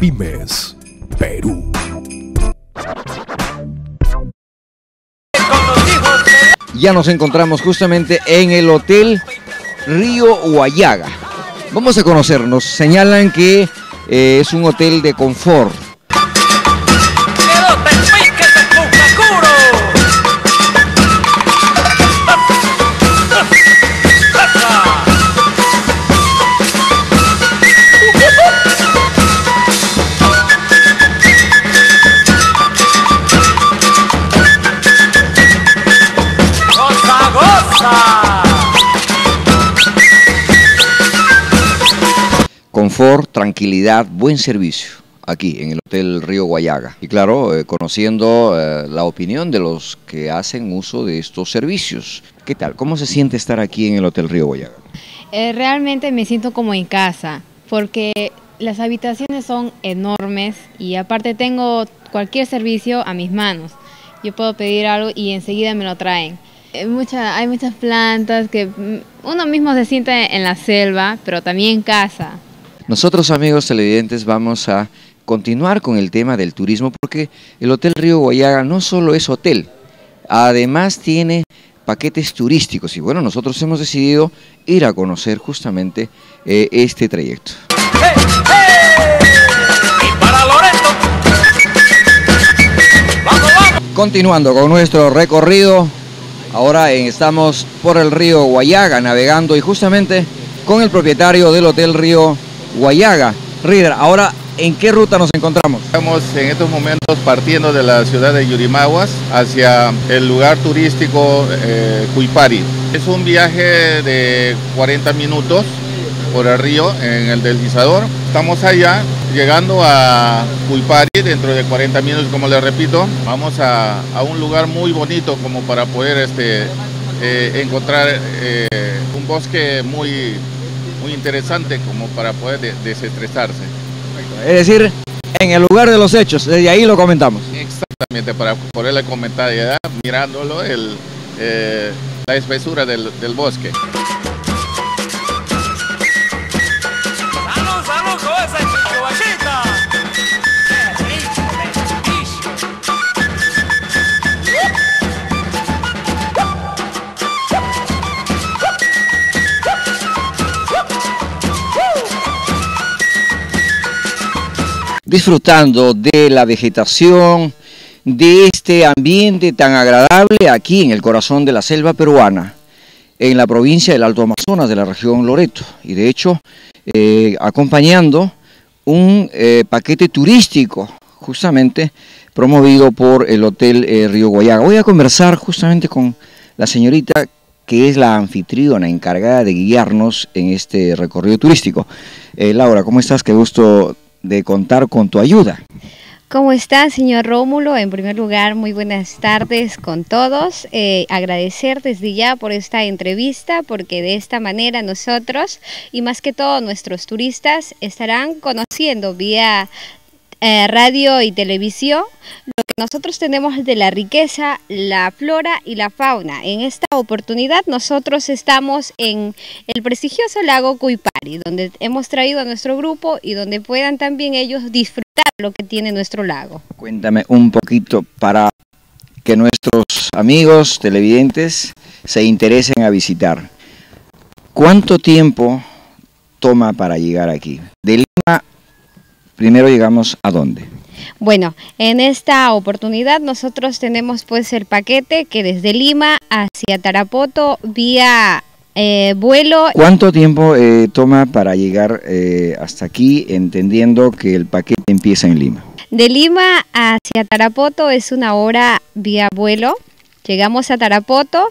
Pymes, Perú. Ya nos encontramos justamente en el Hotel Río Huallaga. Vamos a conocernos. Señalan que es un hotel de confort. Confort, tranquilidad, buen servicio aquí en el Hotel Río Huallaga. Y claro, conociendo la opinión de los que hacen uso de estos servicios. ¿Qué tal? ¿Cómo se siente estar aquí en el Hotel Río Huallaga? Realmente me siento como en casa, porque las habitaciones son enormes y aparte tengo cualquier servicio a mis manos. Yo puedo pedir algo y enseguida me lo traen. Hay muchas plantas que uno mismo se siente en la selva, pero también en casa. Nosotros, amigos televidentes, vamos a continuar con el tema del turismo porque el Hotel Río Huallaga no solo es hotel, además tiene paquetes turísticos y bueno, nosotros hemos decidido ir a conocer justamente este trayecto. Continuando con nuestro recorrido, ahora estamos por el río Huallaga navegando y justamente con el propietario del Hotel Río Huallaga. Rider, ahora, ¿en qué ruta nos encontramos? Estamos en estos momentos partiendo de la ciudad de Yurimaguas hacia el lugar turístico Cuypari. Es un viaje de 40 minutos por el río en el deslizador. Estamos allá, llegando a Cuypari dentro de 40 minutos, como les repito. Vamos a un lugar muy bonito como para poder encontrar un bosque muy interesante como para poder desestresarse. Es decir, en el lugar de los hechos, desde ahí lo comentamos. Exactamente, para poderle comentar ya, mirándolo, la espesura del bosque. Disfrutando de la vegetación, de este ambiente tan agradable aquí en el corazón de la selva peruana, en la provincia del Alto Amazonas de la región Loreto. Y de hecho, acompañando un paquete turístico justamente promovido por el Hotel Río Huallaga. Voy a conversar justamente con la señorita que es la anfitriona encargada de guiarnos en este recorrido turístico. Laura, ¿cómo estás? Qué gusto de contar con tu ayuda. ¿Cómo está, señor Rómulo? En primer lugar, muy buenas tardes con todos. Agradecer desde ya por esta entrevista, porque de esta manera nosotros, y más que todo nuestros turistas, estarán conociendo vía radio y televisión lo que nosotros tenemos de la riqueza, la flora y la fauna. En esta oportunidad nosotros estamos en el prestigioso lago Cuypari, donde hemos traído a nuestro grupo y donde puedan también ellos disfrutar lo que tiene nuestro lago. Cuéntame un poquito para que nuestros amigos televidentes se interesen a visitar. ¿Cuánto tiempo toma para llegar aquí? De Lima, primero llegamos ¿a dónde? Bueno, en esta oportunidad nosotros tenemos pues el paquete que desde Lima hacia Tarapoto vía vuelo. ¿Cuánto tiempo toma para llegar hasta aquí, entendiendo que el paquete empieza en Lima? De Lima hacia Tarapoto es 1 hora vía vuelo. Llegamos a Tarapoto,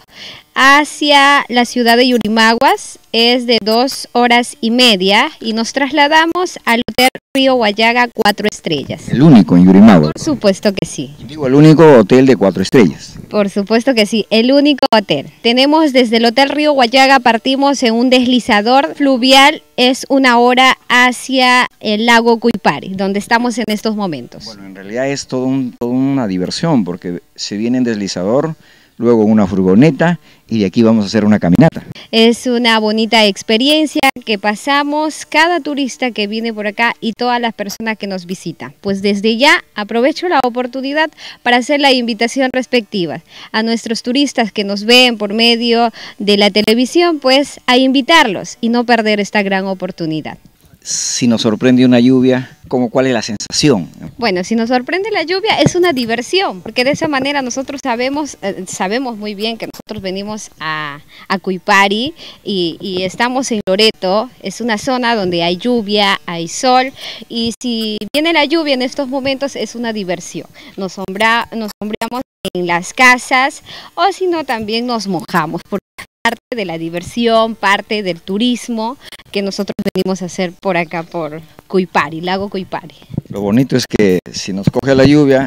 hacia la ciudad de Yurimaguas es de 2 horas y media y nos trasladamos al Hotel Río Huallaga 4 estrellas. ¿El único en Yurimaguas? Por supuesto que sí. Digo, el único hotel de 4 estrellas. Por supuesto que sí, el único hotel. Tenemos desde el Hotel Río Huallaga, partimos en un deslizador fluvial, es 1 hora hacia el lago Cuypari, donde estamos en estos momentos. Bueno, en realidad es toda una diversión, porque se viene en deslizador, luego una furgoneta y de aquí vamos a hacer una caminata. Es una bonita experiencia que pasamos cada turista que viene por acá y todas las personas que nos visitan. Pues desde ya aprovecho la oportunidad para hacer la invitación respectiva a nuestros turistas que nos ven por medio de la televisión, pues a invitarlos y no perder esta gran oportunidad. Si nos sorprende una lluvia, ¿cuál es la sensación? Bueno, si nos sorprende la lluvia es una diversión, porque de esa manera nosotros sabemos muy bien que nosotros venimos a Cuipari y estamos en Loreto. Es una zona donde hay lluvia, hay sol, y si viene la lluvia en estos momentos es una diversión. Nos sombreamos en las casas, o si no también nos mojamos, porque es parte de la diversión, parte del turismo que nosotros venimos a hacer por acá, por Cuipari, Lago Cuipari. Lo bonito es que si nos coge la lluvia,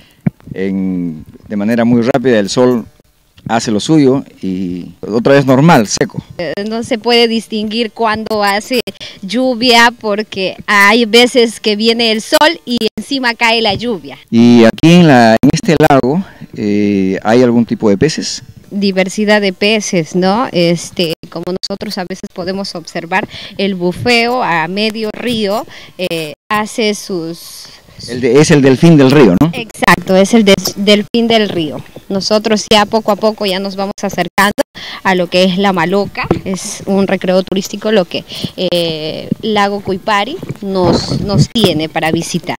de manera muy rápida el sol hace lo suyo y otra vez normal, seco. No se puede distinguir cuando hace lluvia, porque hay veces que viene el sol y encima cae la lluvia. Y aquí en este lago, ¿hay algún tipo de peces? Diversidad de peces, ¿no? Como nosotros a veces podemos observar, el bufeo a medio río hace sus... Es el delfín del río, ¿no? Exacto, es el delfín del río. Nosotros ya poco a poco ya nos vamos acercando a lo que es la Maloca, es un recreo turístico lo que Lago Cuipari nos tiene para visitar.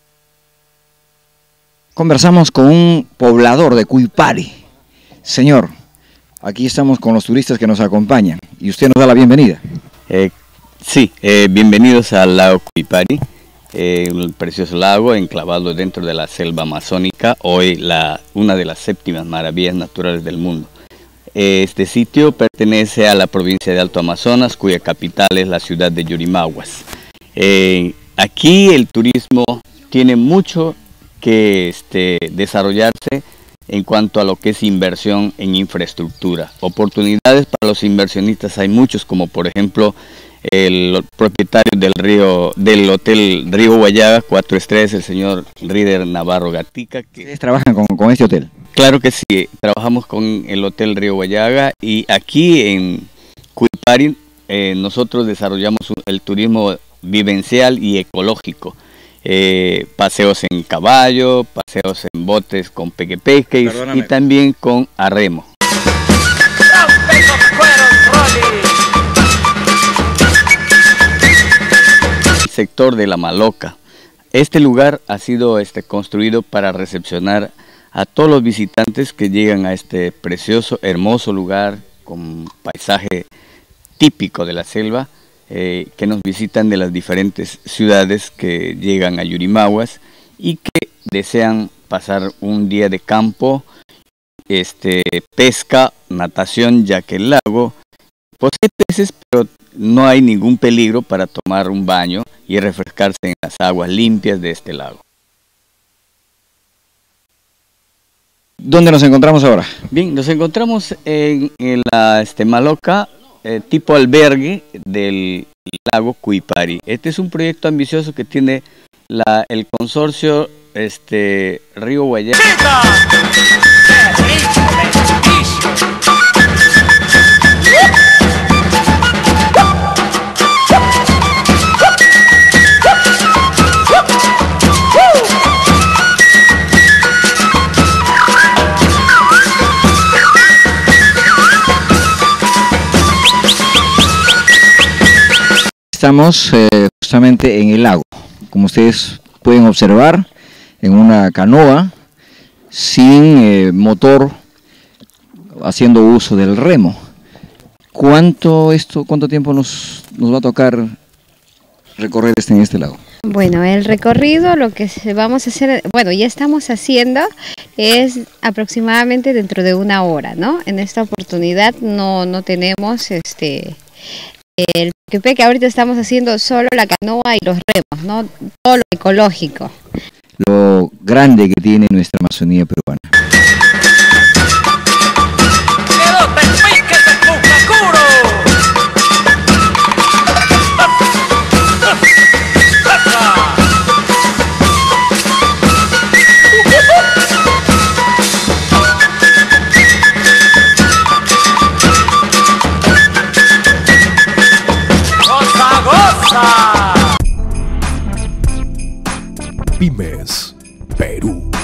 Conversamos con un poblador de Cuipari. Señor, aquí estamos con los turistas que nos acompañan y usted nos da la bienvenida. Sí, bienvenidos al lago Cuipari, un precioso lago enclavado dentro de la selva amazónica, hoy una de las 7 maravillas naturales del mundo. Este sitio pertenece a la provincia de Alto Amazonas, cuya capital es la ciudad de Yurimaguas. Aquí el turismo tiene mucho que desarrollarse en cuanto a lo que es inversión en infraestructura. Oportunidades para los inversionistas hay muchos, como por ejemplo el propietario del Hotel Río Guayaga, 4 estrellas, el señor Rider Navarro Gatica. ¿Ustedes trabajan con este hotel? Claro que sí, trabajamos con el Hotel Río Guayaga y aquí en Cuipari nosotros desarrollamos el turismo vivencial y ecológico. Paseos en caballo, paseos en botes con pequepeques y también con arremo. El sector de la Maloca. Este lugar ha sido construido para recepcionar a todos los visitantes que llegan a este precioso, hermoso lugar con paisaje típico de la selva, que nos visitan de las diferentes ciudades que llegan a Yurimaguas y que desean pasar un día de campo, pesca, natación, ya que el lago posee peces, pero no hay ningún peligro para tomar un baño y refrescarse en las aguas limpias de este lago. ¿Dónde nos encontramos ahora? Bien, nos encontramos en la Maloca, tipo albergue del lago Cuipari. Este es un proyecto ambicioso que tiene el consorcio Río Guayaga. Estamos justamente en el lago, como ustedes pueden observar, en una canoa sin motor, haciendo uso del remo. ¿Cuánto tiempo nos va a tocar recorrer en este lago? Bueno, el recorrido, lo que vamos a hacer, bueno, ya estamos haciendo, es aproximadamente dentro de 1 hora, ¿no? En esta oportunidad no tenemos el que ahorita estamos haciendo solo la canoa y los remos, ¿no? Todo lo ecológico. Lo grande que tiene nuestra Amazonía peruana. Pymes, Perú.